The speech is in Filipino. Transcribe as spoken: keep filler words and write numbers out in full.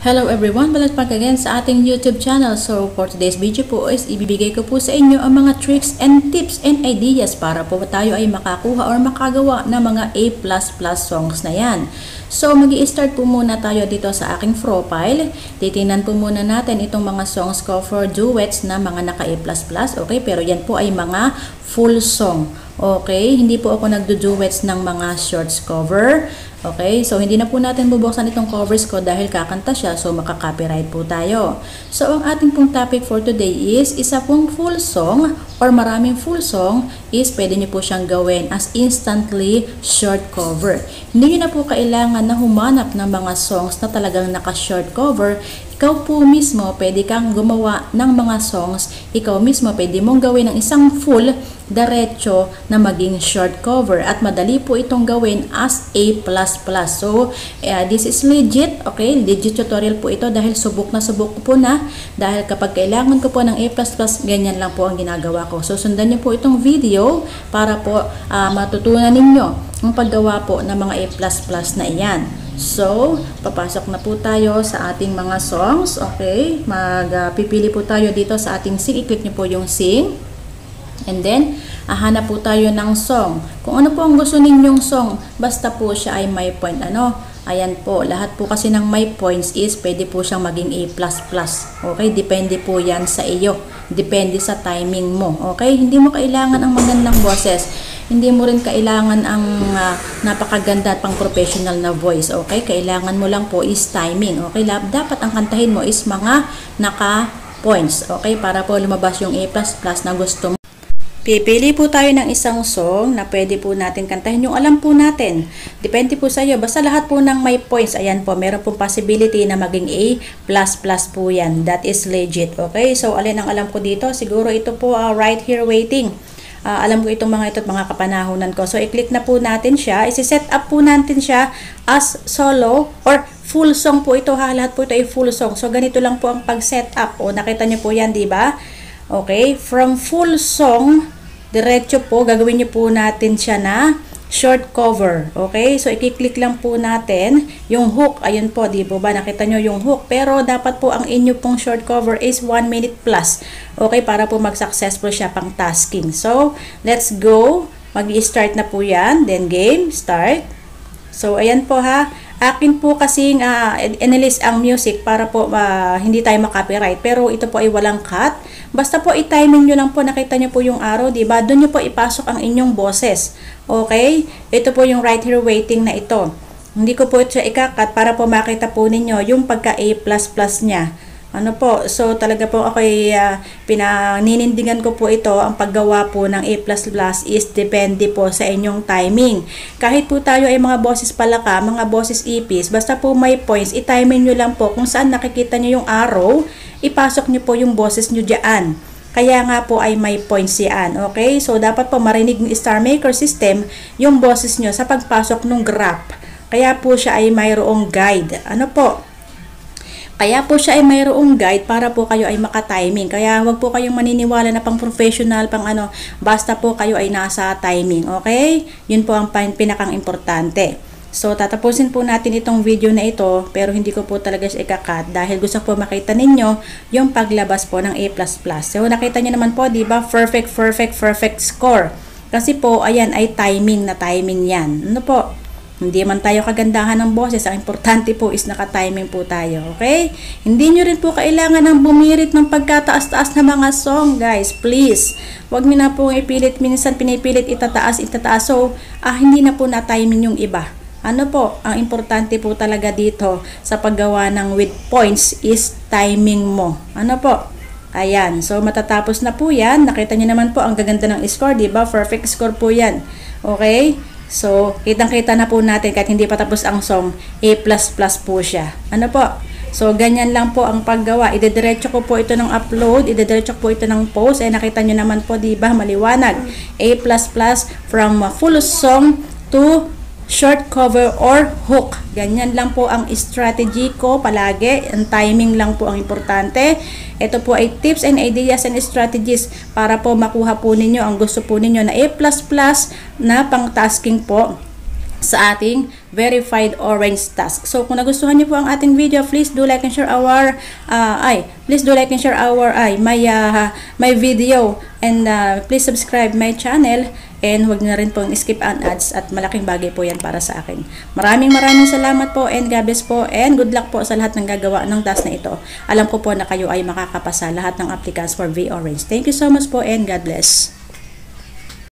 Hello everyone! Balik back again sa ating YouTube channel. So for today's video po is ibibigay ko po sa inyo ang mga tricks and tips and ideas para po tayo ay makakuha or makagawa ng mga A plus plus songs na yan. So mag-i-start po muna tayo dito sa aking profile. Titingnan po muna natin itong mga songs ko for duets na mga naka A plus plus. Okay, pero yan po ay mga full song. Okay, hindi po ako nagdo-duets ng mga shorts cover. Okay, so hindi na po natin bubuksan itong covers ko dahil kakanta siya, so makaka-copyright po tayo. So ang ating pong topic for today is isa pong full song or maraming full song is pwede nyo po siyang gawin as instantly short cover. Hindi nyo na po kailangan na humanap ng mga songs na talagang naka-short cover. Ikaw po mismo, pwede kang gumawa ng mga songs. Ikaw mismo, pwede mong gawin ng isang full, diretso na maging short cover. At madali po itong gawin as A plus plus. So, uh, this is legit. Okay, legit tutorial po ito dahil subok na subok ko po na. Dahil kapag kailangan ko po ng A plus plus, ganyan lang po ang ginagawa ko. So, sundan niyo po itong video para po uh, matutunan ninyo ang paggawa po ng mga A plus plus na iyan. So, papasok na po tayo sa ating mga songs. Okay, magpipili uh, po tayo dito sa ating sing. I-click nyo po yung sing. And then, hahanap po tayo ng song. Kung ano po ang gusto ninyong song, basta po siya ay may point. Ano? Ayan po, lahat po kasi ng may points is pwede po siyang maging A plus plus. Okay, depende po yan sa iyo. Depende sa timing mo. Okay, hindi mo kailangan ang magandang boses. Hindi mo rin kailangan ang uh, napakaganda at pang professional na voice. Okay, kailangan mo lang po is timing. Okay, dapat ang kantahin mo is mga naka points. Okay, para po lumabas yung A plus plus na gusto mo. Pipili po tayo ng isang song na pwede po natin kantahin yung alam po natin. Depende po sa iyo. Basta lahat po ng may points. Ayan po, meron pong possibility na maging A plus plus po yan. That is legit. Okay, so alin ang alam ko dito? Siguro ito po, uh, Right Here Waiting. Uh, alam ko itong mga ito at mga kapanahunan ko. So, i-click na po natin siya. Isi-set up po natin siya as solo or full song po ito ha. Lahat po ito ay full song. So, ganito lang po ang pag-set up. O, nakita nyo po yan, di ba? Okay, from full song, diretso po, gagawin nyo po natin siya na short cover. Okay, so i-click lang po natin yung hook. Ayun po, di po ba? Nakita nyo yung hook. Pero dapat po ang inyo pong short cover is one minute plus. Okay, para po mag-successful siya pang tasking. So, let's go. Mag-i-start na po yan. Then game, start. So, ayan po ha. Akin po kasing uh, inilist ang music para po uh, hindi tayo makopyright. Pero ito po ay walang cut. Basta po i-timing nyo lang po. Nakita nyo po yung arrow, diba? Doon nyo po ipasok ang inyong boses. Okay? Ito po yung Right Here Waiting na ito. Hindi ko po ito ikakat para po makita po ninyo yung pagka A plus plus niya. Ano po? So, talaga po ako ay uh, pinaninindigan ko po ito. Ang paggawa po ng A plus plus is depende po sa inyong timing. Kahit po tayo ay mga boses palaka, mga boses ipis, basta po may points, i-timing nyo lang po kung saan nakikita nyo yung arrow, ipasok nyo po yung boses nyo dyan. Kaya nga po ay may points yan. Okay? So, dapat po marinig ng Star Maker system yung boses nyo sa pagpasok ng graph. Kaya po siya ay mayroong guide. Ano po? Kaya po siya ay mayroong guide para po kayo ay maka-timing. Kaya wag po kayong maniniwala na pang professional, pang ano, basta po kayo ay nasa timing. Okay? Yun po ang pinakang importante. So, tatapusin po natin itong video na ito, pero hindi ko po talaga siya ikakat dahil gusto po makita ninyo yung paglabas po ng A plus plus. So, nakita nyo naman po, di ba? Perfect, perfect, perfect score. Kasi po, ayan ay timing na timing yan. Ano po? Hindi man tayo kagandahan ng boses, ang importante po is naka-timing po tayo, okay? Hindi nyo rin po kailangan ng bumirit ng pagkataas-taas na mga song, guys. Please, wag nyo na po ipilit, minsan pinipilit itataas, itataas. So, ah, hindi na po na-timing yung iba. Ano po, ang importante po talaga dito sa paggawa ng with points is timing mo. Ano po? Ayan, so matatapos na po yan. Nakita nyo naman po ang gaganda ng score, diba? Perfect score po yan. Okay? So, kitang-kita na po natin kahit hindi pa tapos ang song, A plus plus po siya. Ano po? So, ganyan lang po ang paggawa. Idediretso ko po ito ng upload, idediretso ko po ito ng post. Eh, nakita nyo naman po, diba? Maliwanag. A plus plus from full song to short cover or hook. Ganyan lang po ang strategy ko palagi. Ang timing lang po ang importante. Ito po ay tips and ideas and strategies para po makuha po ninyo ang gusto po ninyo na A plus plus na pang tasking po sa ating verified orange task. So kung nagustuhan niyo po ang ating video, please do like and share our uh, ay please do like and share our ay my uh, my video, and uh, please subscribe my channel, and huwag na rin pong skip ang ads, at malaking bagay po yan para sa akin. Maraming maraming salamat po, and God bless po, and good luck po sa lahat ng gagawa ng task na ito. Alam ko po na kayo ay makakapasa lahat ng applicants for V-Orange. Thank you so much po, and God bless.